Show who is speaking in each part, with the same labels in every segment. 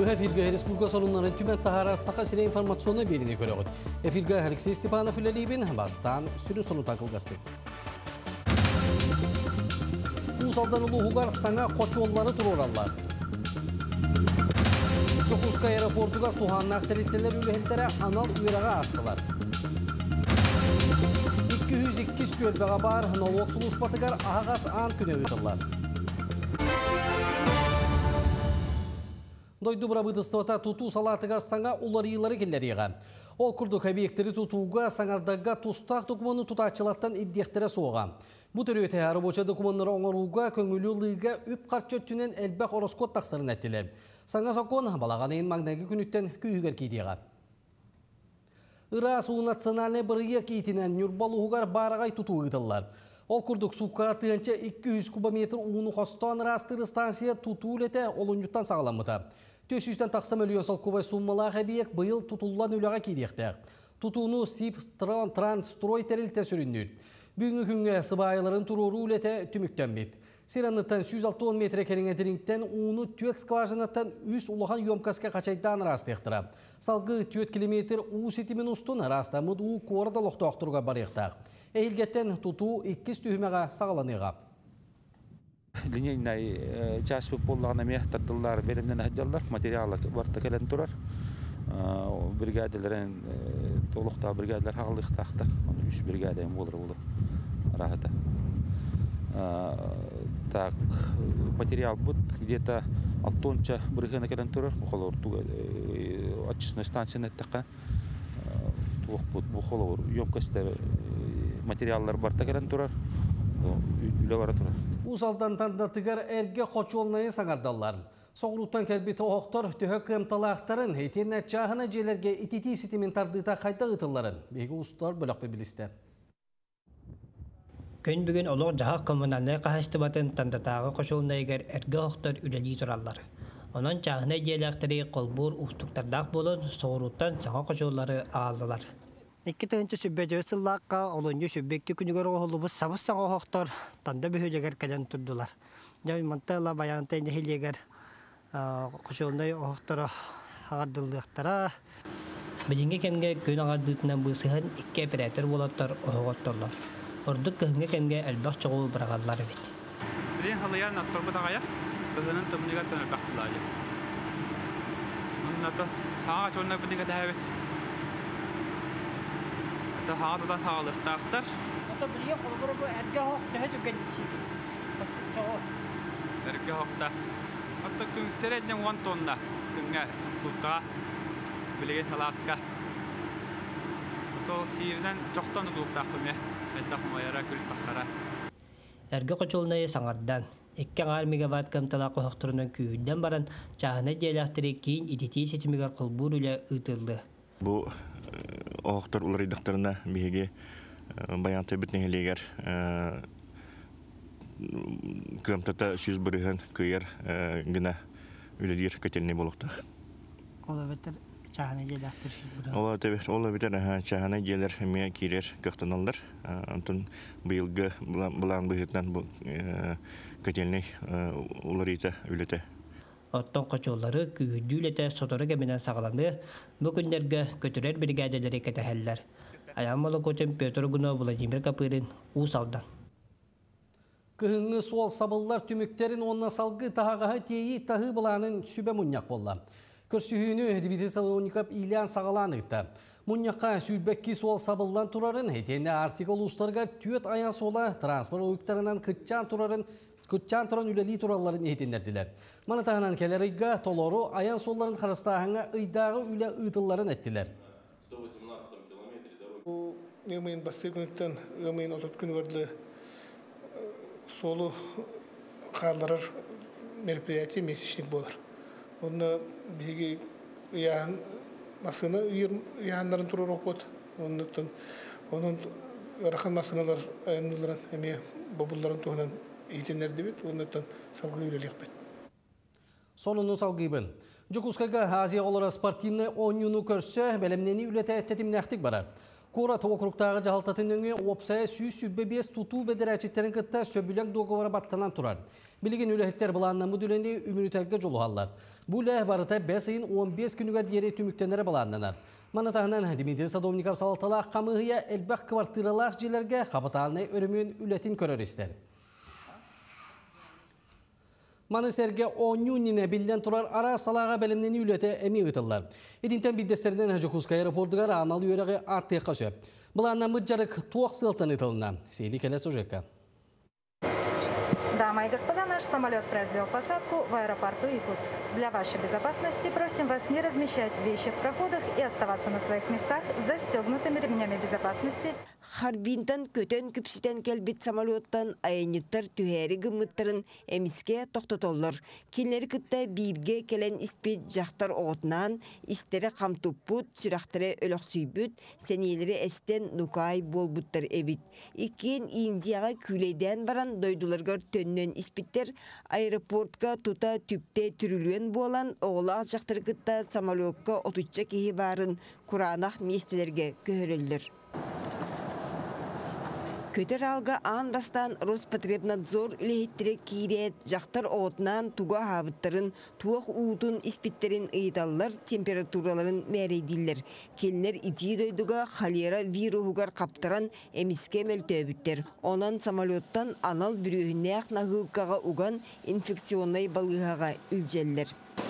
Speaker 1: Эфирге республика салонларын түмен тахара сақа сире информационны беріне көрігіт. Эфирге Алексей Степанов үлелейбін бастан сүрін соны тақылғасты. Усалдан ұлығығар саңа қочуоллары тұроралар. Жокуска аэропортуға туғанын ақтареттелер үлігіндері анал үйраға астылар. 202 көлбеға бар налогсыл ұспатығар ағас аң күні ұйтылар. Дойду бұрабыдыстывата туту салатығар саңа уларыйлары келдеріға. Ол күрдік объекттері тутуға саңардарға тустақ документны тұтатшылаттан иддектері соға. Бұ түрі өте арабоча документнары оңыруға көңілі лыға үп қарчы түнен әлбәқ ороскот тақсарын әттілер. Саңа сақон балағанайын маңнағы күніттен күйігер кейдеға. Ирасу национальный бірге кейтінен нүрбалуғар барағай туту ұйтылар. Ол күрдік суқа тыянча 200 кубометр уыны қостан растыры станция туту үлеті олынюттан сағаламыда. 400-тен тақса миллион сал кубай суммалаға бейек бұйыл тутулан үліға кейдектер. Тутуыны Сип Трансстрой тәрілті сүріннер. Бүгінгі күнге сыбайыларын тұруру үлеті түміктен бет. Серанныттан 160 метр кереңе диринттен уыны төт скважинаттан үс улахан йомкаска қачайдан растықтыра. Салғы 4 километр уысетімен ұстын растамыд у корда лоқты ақтыруға барықтақ. Эйлгеттен туту 2 түйімеға сағаланыға.
Speaker 2: Линейный час боллағына мехтардылар беремнен әджалар, материалы барта кәлін тұрар. Бригадаларын, толықта бригадалар хағылықтақтар. 3 бригадайым болыр болды рахата. Так, материал будет где-то 6 тонча бригана кәлін тұрар. Очистной станцияны әттіққа. Бұқылыр емкастар материаллар барта кәлін тұрар. Үлі бара тұрар.
Speaker 1: Усалдан тандатығар әрге қочуолнайын саңардалар. Соғылуттан кәрбеті оқтар түйік қымталақтарын ейтен әтчағына желерге итити ситимен тардыта қайта ұтыларын. Бегі ұстар бөліқпе білістер.
Speaker 3: Көн бүгін олық жағақ коммуналны қағасты батын тандатағы қочуолнайығар әрге оқтар үлелей тұралар. Onun çağına jelekleri kolbur uçtuktardaq bolun soğuruttan çağa koşulları ağaldılar. İki tığınca sübbeci ısıllaqqa olunca sübbekti günügör oğulubuz sabız sağa oğuktar tanda bühüleger kelen turdular. Javi mantığla bayantay nehilleger koşulunday oğuktara ağardıldıqtara. Bilinge kemge gün ağardıqından bu sıhın iki operatör bolattar oğuttarlar. Orduk kıhınge kemge elbaq çoğu bırağallar bit.
Speaker 4: Bilen halayan attorbu dağaya. Kızının tımlığa tönür baktılar. Ondan da hağa çoğunlar bir dikkat evet. Hatta hağadan hağalık dağıtlar.
Speaker 3: Hatta biliyor kolburu bu erge hağ daha çok gelmişti. Çoğu.
Speaker 4: Erge hağda. Hatta gün seredden 10 tonda. Günge sutka. Bilge talaska. Hatta sihirden çoktan duduk dağıtım ya. Ben dağıtım ayara gülüp bakara.
Speaker 3: Erge koçulnayı sanardan. 2 megawatt kamtala qohturundan kүйüdden baran çağına jelekleri keyin iditi seçimigar kolbur ile ıtıldı.
Speaker 5: Bu oğuktar ularıydaklarına bihege bayantı bitneheleger kamtata süz bırıhan kıyar gına üledir kateline boluqtaq.
Speaker 3: Ola beter çağına jelekleri süz bırıhan.
Speaker 5: Ola tabi, ola beter çağına jeler hemeye kirer kaqtanallar. Antun bıyılgı bulan bıhıttan bu kateline ularıyta ülete.
Speaker 3: Otton qoçolları kүйüdü ülete sotoru geminen sağlandı. Bu günlerge kötürer brigadeleri keteheller. Ayamalı koçun Petr Guno Vladimir Kapırın Usaldan.
Speaker 1: Kıhıngı sol sabıllar tümüklerin onunla salgı tahağağı teyi tahı bulanın sübe munyak bolla. Körsühünü Dimitri Salonikap İlyan sağlanıqta. Munyakka sübekki sol sabıllan turarın hetende artikol ustarga tüyet ayan sola transport oyuklarından kıtçan turan üleli turalların eğitimlerdiler. Manatağınan keleriga toloru ayan solların karastağına ıydağı üle ıtılların ettiler.
Speaker 6: 118 kilometre dorogu. Emeğin bastı günlükten, emeğin otot gün verdi solu karlarar merpiyati mesişlik bolar. Onu bir yağın masını yağınların turur okut. Onun rakam masınalar ayanlıların emeği babulların tuğunan eğitimler debit, ondan salgı üleliyik bet.
Speaker 1: Sonunu salgıbın. Jokuskaga Aziya olara sportivne oyunu körse belemneni ülete tetimnektik barar. Курат округтағы жағалтатын өңе опсая сүйіс сүббебес тұту бедерәчеттерін кітті сөбілік доғывары баттанан тұрар. Білген үләхеттер бұланынан мүділене үмінітәрге жолу аллар. Бұл әх барыта 5 айын 15 күнігер дері түміктенері баланданар. Манатағынан Дмитрий Садовников салаталақ қамығыя әлбәқ квартиралақ желерге қапыталыны өрімен үләтін көрер істер. Маныстерге оңюніне білден тұрар ара салаға бәлімнені үлеті әмі ұтылар. Едінтен биддестерінен Жокускай аэропортығар аналы өріғі аттыққа сөп. Бұланна мұджарық туақ сылтын ұтылына. Сейлі келес ұжекка.
Speaker 7: Дамы и господа, наш самолет произвел посадку в аэропорту Якутск. Для вашей безопасности просим вас не размещать вещи в проходах и оставаться на своих местах с застегнутыми ремнями безопасности.
Speaker 8: Харбинтан көтен күпсітен келбет самолеттан айынеттар түхәрі гымыттарын әміске тоқтатолыр. Кенлері күтті бирге келен іспет жақтар оғытынан, істері қамтуппут, сүрақтары өліқ сүйбіт, сәнелері әстен нукай болбуттар әбіт. Икен Индияға күлейден баран дойдуларғар төннен іспеттер аэропортқа тута түпте түрілуен болан оғылақ жақтар күтті самолетқа отуча кейі барын құранақ местелерге көхірілдір. Көтер алға аң бастан Роспотребнадзор үлехеттері кейрет жақтар оғытынан туға хабыттарын, туық уутын испиттерін ұйыталылар температураларын мәрейділер. Келінер итии дойдуға холера вирухугар қаптыран әміске мөлтөбіттер. Онан самолеттан анал бүрігіне нағылқаға уған инфекционный балғыға үлжеллер.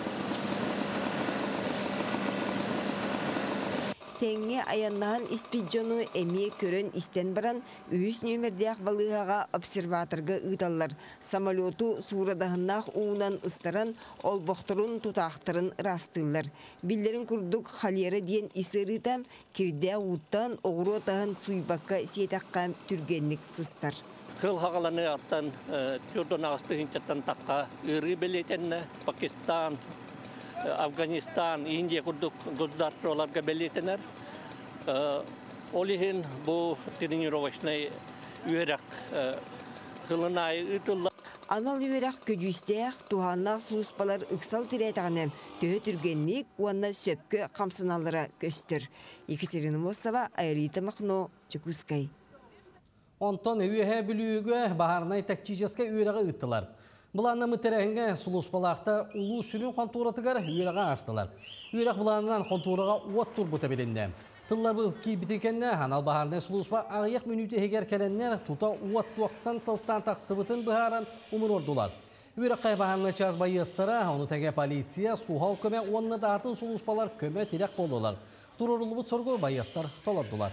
Speaker 8: Теңе аяннаған испиджону әме көрін істен баран үйіс нөмірдеяқ балығаға обсерваторға ұйталар. Самолету сурадағыннақ уынан ұстаран ол боқтырын тұтақтырын растылар. Білдерін күрдік халері дейін исырытам кірде ұттан оғыру отағын суйбаққа сетаққа түргенлік сыстар.
Speaker 9: Қыл хағаланы аттан түрден ағысты хинчаттан таққа үрі белетенне Пакистан, Афганистан, Индия күрдік государстволарға белетенер. Олихин бұл тренировочный үйерек қылынай ұтылар.
Speaker 8: Анал үйерек көдюстеяқ туғаннақ сұлыспалар ұқсал тіретағынем төе түргенлік уанна сөпкі қамсыналары көстір. Екатерина Мосова, Айрита Махно, Жокускай.
Speaker 1: Онтон үйе білуігі бағарнай тәкчижеске үйерегі ұттылар. Бұланна мұттерәңге сұлыспалақтар ұлу сүлін қонтуратығар үйеріға астылар. Үйерек бұланынан қонтураға уат тұр бұта білінді. Тыллар бұл кейбітекенне анал бағарнай сұлыспа ағияқ мүнүйті егер кәленнер тута уат туақтан сылттан тақсыбытын бұхаран ұмыр ордулар. Үйерек қай бағарнай час байыстыра, оны тәге полиция, суғал көме, онына дартын сұлыспалар көме терек болдылар. Тұрырылыбыт сорғы байыстар толардылар.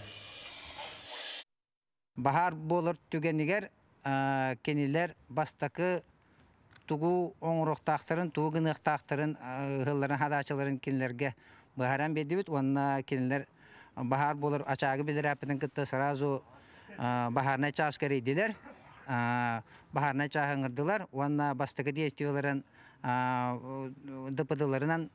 Speaker 10: Bahar bolur tügendiger kendiler bastaki tuğu oңuruq taqtırın, tuğu gınıq taqtırın hılların hadaçıların kendilerge baharan bedibit. Onna kendiler bahar bolur açağı bilir apının kıttı sarazu baharına çağız kereydiler. Baharına çağınırdılar. Onna bastaki diyestiyoların dıpıdılarından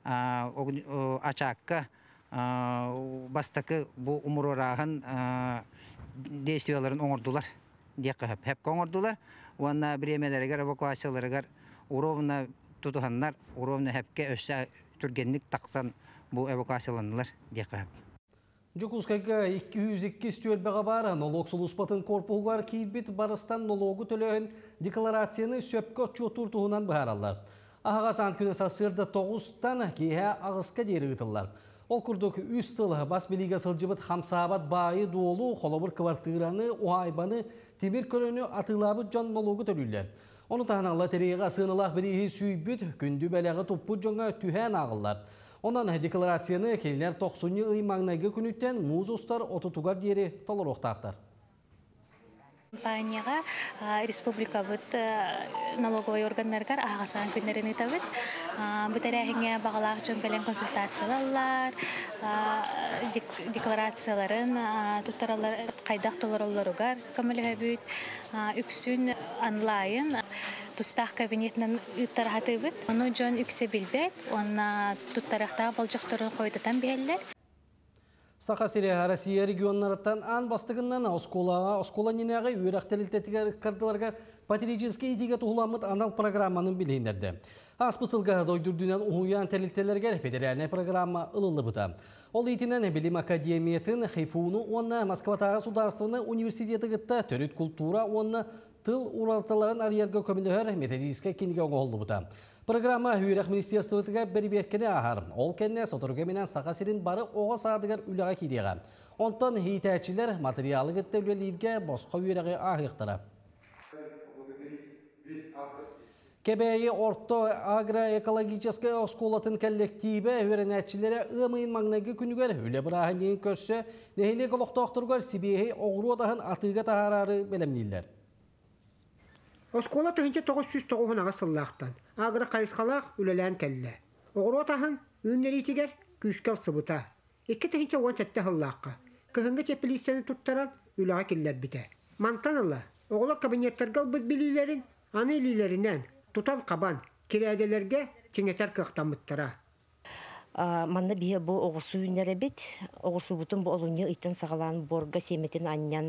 Speaker 10: açakka bastaki bu umururağın destiyaların oңордулар. Hep oңордулар. Ona biremelerger, evakuasiyalarger, urovna tutuhanlar, urovna hepke össe türgenlik taksan bu evakuasiyalandılar.
Speaker 1: Жокускайга 202 стюэлбеға бар, налог сұлыспатын корпуғар кейбет барыстан налогы төлөйін декларацияны сөпкі чотур туғынан бағаралар. Ағаға сан күні сасырды 9-тан кейе ағысқа дері ұтылар. Ол күрдік үз сылы бас біліге сылжыбыт хамсабат байы дуолу қолабыр квартираны, уайбаны, темір көріні атылабы жан налогы төлілер. Оны тағынағла терейға сынылақ бірейі сүйбіт, күнді бәліғі топпы жоңа түхән ағылар. Онан декларацияны келілер 90 ұймаңнайғы күніттен мұз ұстар отутуғар дері толыр оқтақтар.
Speaker 11: Компанияға республика бұд налоговый органдарғар ағасаған күндерін етабыд. Бұтар әхіңе бағалағы жон кәлен консультациялар, декларацияларын тұттаралар қайдақ толар оларығар көмілігі бұд. Үксін онлайн тұстақ кабинетінен ұттарғаты бұд. Оны жон үксе білбет, оны тұттарақтағы болжақтырын қойдатан бәлілер.
Speaker 1: Сақасыре Россия регионларыттан ан бастығынан оскола ненеғі үйрақтелілтетігер кардыларға патриотический етеге тұғыламыд анал программаның білейіндерді. Аспысылға дойдурдунан уйан тәліктелерге федеральный программа ылылы бұта. Ол етінен Білім Академиятын Хайфуну онна Москватағы Сударственный университеті гітті төрет культура онна тыл уралталарын арьерге көмілігер методическа кенеге оңғолды бұта. Программа Хүйрек Министерствотыға бір беккені ағар. Ол кәнне сотырға менен сақасырын бары оға садығар үліға кейдеға. Онтан хейтәчілер материалы гітті үлелерге босқа үйрегі ағықтыра. Кебеyi Орто агроэкологический осколатын коллективе үйренәтчілері ымайын маңнағы күнігер үлі бірағын ең көрсе, нәхілі қолықтақтырғар Сибейхей оғыру одағын атыға тағарары белемнейлер.
Speaker 12: Оскола тахынча 990 аға сыллақтан, агры қайысқалақ үлелән кәлі. Оғыру одағын үйіннеритігер күйіскел сыбыта. Екі тахынча 17 хыллаққа. Көхінгі тепілістені тұттаран үліға келлер біте. Мантанылы, оғылы кабинеттергал бұд білілерін, аны илилерінен, Тутал қабан, керәделерге теңетер қықтамыттыра.
Speaker 13: Манна бие бұл оғырсу үйінері бет, оғырсу бұтын бұл олуны ұйтын сағалан борға семетін аннян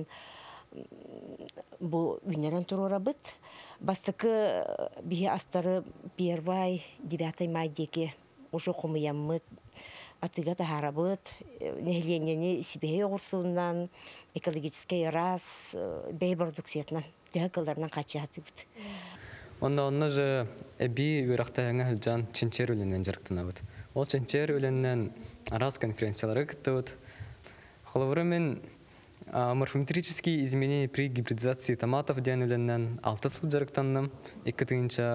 Speaker 13: бұл үйінерін тұрора бұт. Бастықы бие астары 1-9 май деке ұшы құмыяммыт, атыға тахара бұт, нәхіленені Сибей оғырсуынан, экологический раз, бей продукциятынан, түйәкілерінен қачы аты бұт.
Speaker 14: Онна же эби үрақтайыңа хүлжан чинчер өлінен жарықтына бұд. Ол чинчер өлінен араз конференциялары күтті бұд. Қолывыры мен морфометрические изменения при гибридизации томатов ден өлінен 6 сыл жарықтанным, 2-тіңінші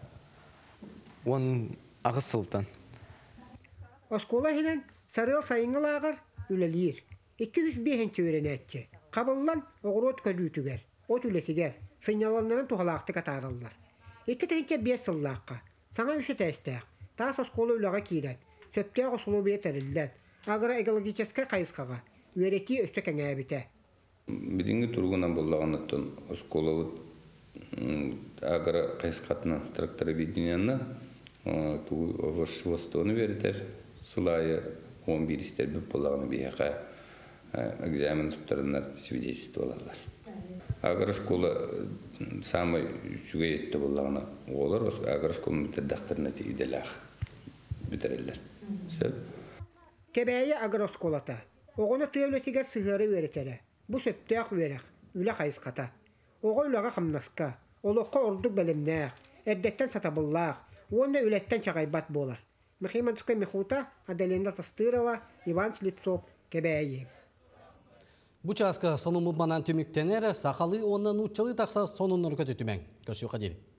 Speaker 14: 10 ағыз сылтан.
Speaker 12: Оскола хелен сарыл сайыңыл ағар үлелер. 205 өрен әтчі. Қабыллан оғырот көлітігер, от үлесігер, сыйналанларын туғалақты қатарылар. 2-5 сыллаққа, саңа үші тәстәқ, тас осколы үліға кейләт, сөптәқ осылу бетәрілдән, агроэкологическай қайысқаға, үйереті өсті кәңә біте.
Speaker 15: Бидингі тұрғынан болағанаттан осколы агро қайысқатына тракторы бедінянна, востуыны веретер, сылайы 11 істер бүп болағаны бейеқа экзамен тұптарынар свидетельстволалар. Агрошкола самый чугайетті болағына олар, агрошколын бітірдақтарына иделақ бітірелер.
Speaker 12: Кебәйі агрошколата. Оғыны түйеулетігер сығыры өретері. Бұ сөптіяқ өрек, үлі қайысқата. Оғы үліға қымнасқа, олыққа ордық бәлімнәқ, әрдеттен сатабыллақ, оны үлеттен чағайбат болар. Михимантыққа Михута, Аделина Тастырова, Иван Слепцов, Кебәйі.
Speaker 1: Бұчасқа сонымы банан төміктенер, сақалы онын ұтчылы тақса сонын үркөті түмен. Көсі қадері.